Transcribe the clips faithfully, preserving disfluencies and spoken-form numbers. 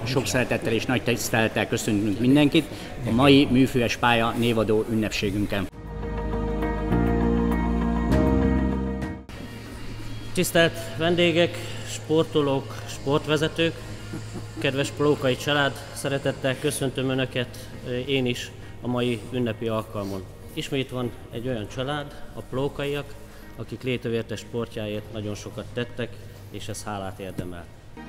sok szeretettel és nagy tisztelettel köszöntünk mindenkit a mai műfüves pálya névadó ünnepségünken. Tisztelt vendégek, sportolók, sportvezetők, kedves Plókai család, szeretettel köszöntöm Önöket én is a mai ünnepi alkalmon. Ismét van egy olyan család, a Plókaiak, akik Létövérte sportjáért nagyon sokat tettek, és ez hálát érdemel.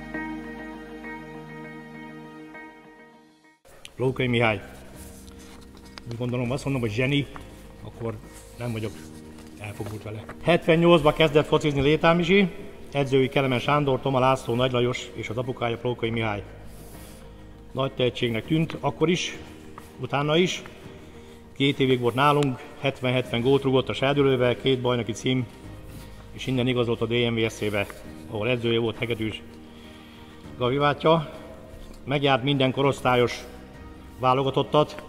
Plókai Mihály. Úgy gondolom, azt mondom, hogy zseni, akkor nem vagyok elfogult vele. hetvennyolcban kezdett focizni Létán Misi, edzői Kelemen Sándor, Toma László, Nagy Lajos és az apukája Plókai Mihály. Nagy tehetségnek tűnt akkor is, utána is. Két évig volt nálunk, hetven-hetven gólt rúgott a serdülővel, két bajnoki cím, és innen igazolt a dé em vé es-be, ahol edzője volt Hegedűs Gavi bátyja. Megjárt minden korosztályos válogatottat.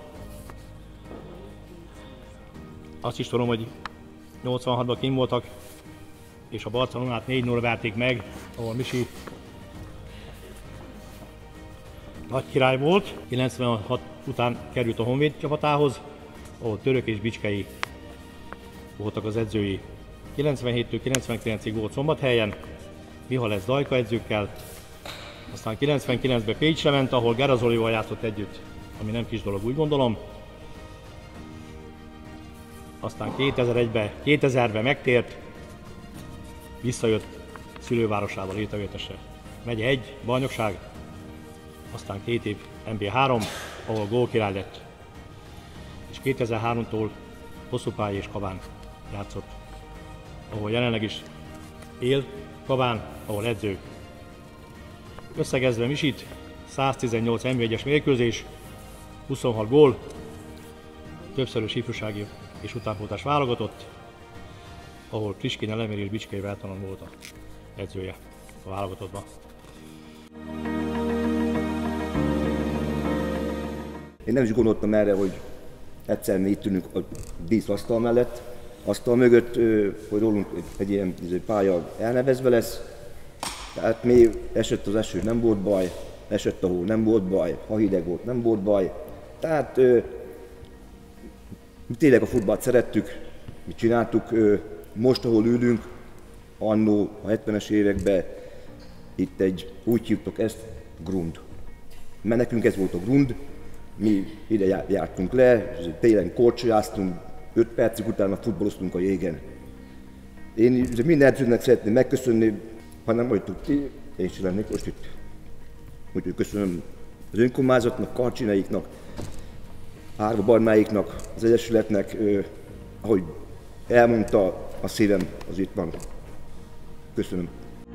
Azt is tudom, hogy nyolcvanhatban kint voltak, és a Barcelonát négy null verték meg, ahol Misi nagy király volt. kilencvenhat után került a Honvéd csapatához, ahol Török és Bicskei voltak az edzői. kilencvenhéttől kilencvenkilencig volt Szombathelyen, Mihalec Dajka edzőkkel, aztán kilencvenkilencben Pécsre ment, ahol Gerazolival játszott együtt, ami nem kis dolog, úgy gondolom. Aztán kétezer-egyben, kétezerben megtért, visszajött szülővárosába, Létevértesre. Megye egy, bajnokság, aztán két év en bé három, ahol gólkirály lett. És kétezer-háromtól Hosszúpályi és Kabán játszott, ahol jelenleg is él Kabán, ahol edző. Összegezve Misit, száztizennyolc en bé egyes mérkőzés, huszonhat gól, többszörös ifjúsági és utánpótlás válogatott, ahol Kriskine Lemér és Bicskei Bertalan volt a edzője a válogatottban. Én nem is gondoltam erre, hogy egyszer mi itt ülünk a díszasztal mellett, asztal mögött, hogy rólunk egy ilyen pálya elnevezve lesz. Tehát mi esett az eső, nem volt baj, esett a hó, nem volt baj, ha hideg volt, nem volt baj. Tehát mi tényleg a futballt szerettük, mi csináltuk. Most, ahol ülünk, annó a hetvenes években itt egy, úgy hívtuk ezt, grund. Mert nekünk ez volt a grund, mi ide jártunk le, télen korcsolyáztunk, öt percig utána futballoztunk a jégen. Én minden edzőnek szeretném megköszönni, ha nem vagytok ti, én is lennék most itt. Úgyhogy köszönöm az önkormányzatnak, Karcsineiknak, Árva Barnáiknak, az Egyesületnek, eh, ahogy elmondta, a szívem az itt van. Köszönöm.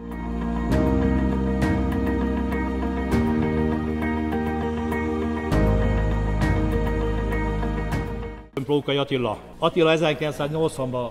Plókai Attila. Attila ezerkilencszáznyolcvanban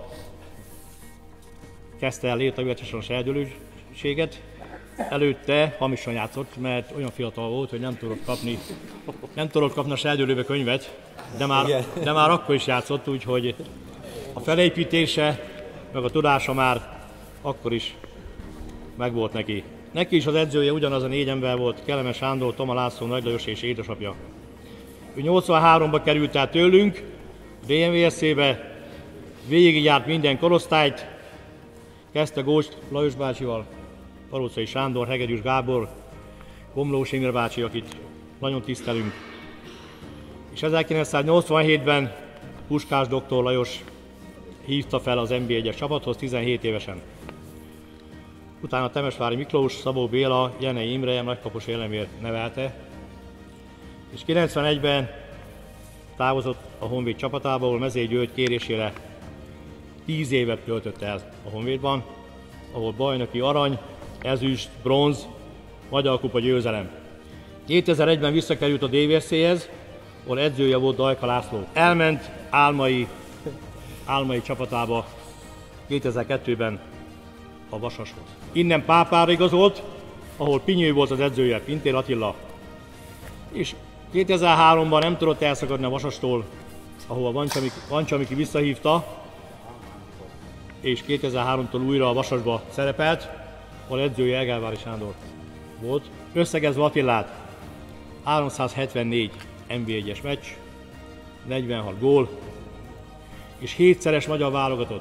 kezdte el Létevértesen a serdülőséget. Előtte hamisan játszott, mert olyan fiatal volt, hogy nem tudott kapni, nem tudott kapni a serdülőbe könyvet, de már, de már akkor is játszott, úgyhogy a felépítése, meg a tudása már akkor is megvolt neki. Neki is az edzője ugyanaz a négy ember volt, Kelemen Sándor, Toma László, Nagy Lajos és édesapja. Ő nyolcvanháromban került el tőlünk, dé em vé es-be, végigjárt minden korosztályt, kezdte Góst Lajos bácsival, Palócai Sándor, Hegedűs Gábor, Komlós Imre bácsi, akit nagyon tisztelünk. És ezerkilencszáznyolcvanhétben Puskás doktor Lajos hívta fel az en bé egyes csapathoz tizenhét évesen. Utána Temesvári Miklós, Szabó Béla, Jenei Imre, Nagykapos Élemér nevelte. És kilencvenegyben távozott a Honvéd csapatába, ahol Mezei György kérésére tíz évet töltött el a Honvédban, ahol bajnoki arany, ezüst, bronz, magyar kupa győzelem. kétezer-egyben visszakerült a dé vé es-hez, ahol edzője volt Dajka László. Elment álmai, álmai csapatába kétezer-kettőben a Vasashoz. Innen Pápára igazolt, ahol Pinyő volt az edzője, Pintér Attila. És kétezer-háromban nem tudott elszakadni a Vasastól, ahova Vancsamiki, Vancsamiki visszahívta, és kétezer-háromtól újra a Vasasba szerepelt, ahol edzője Egervári Sándor volt. Összegezve Attilát, háromszázhetvennégy en bé egyes meccs, negyvenhat gól, és hétszeres magyar válogatott.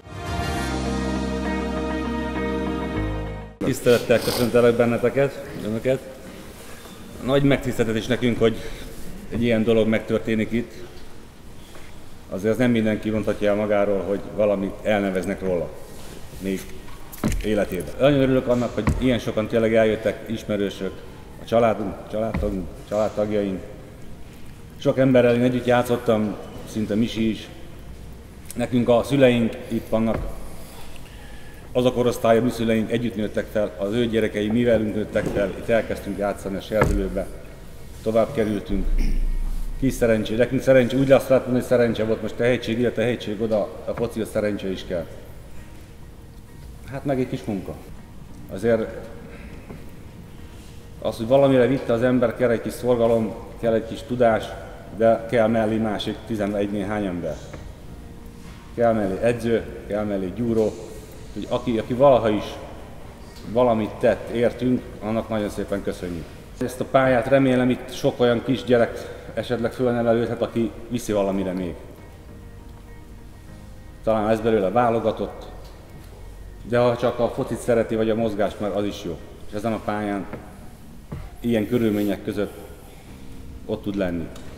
Tisztelettel köszöntelek benneteket, önöket. Nagy megtiszteltetés nekünk, hogy egy ilyen dolog megtörténik itt. Azért az nem mindenki mondhatja el magáról, hogy valamit elneveznek róla, még életében. Nagyon örülök annak, hogy ilyen sokan tényleg eljöttek, ismerősök, a családunk, családtagunk, családtagjaink. Sok emberrel én együtt játszottam, szinte Misi is. Nekünk a szüleink itt vannak, az a korosztályú szüleink együtt nőttek fel, az ő gyerekei mi velünk nőttek fel, itt elkezdtünk játszani a Serdülőbe, tovább kerültünk. Kis szerencsé, nekünk szerencsé, úgy azt látom, hogy szerencse volt, most tehetség ide, tehetség oda, a foci a szerencse is kell. Hát meg egy kis munka. Azért az, hogy valamire vitte az ember, kell egy kis szorgalom, kell egy kis tudás, de kell mellé másik tizenegy néhány ember. Kell mellé edző, kell mellé gyúró, hogy aki, aki valaha is valamit tett, értünk, annak nagyon szépen köszönjük. Ezt a pályát remélem itt sok olyan kisgyerek esetleg fölnevelődhet, aki viszi valamire még. Talán ez belőle válogatott, de ha csak a focit szereti, vagy a mozgást, már az is jó. És ezen a pályán ilyen körülmények között ott tud lenni.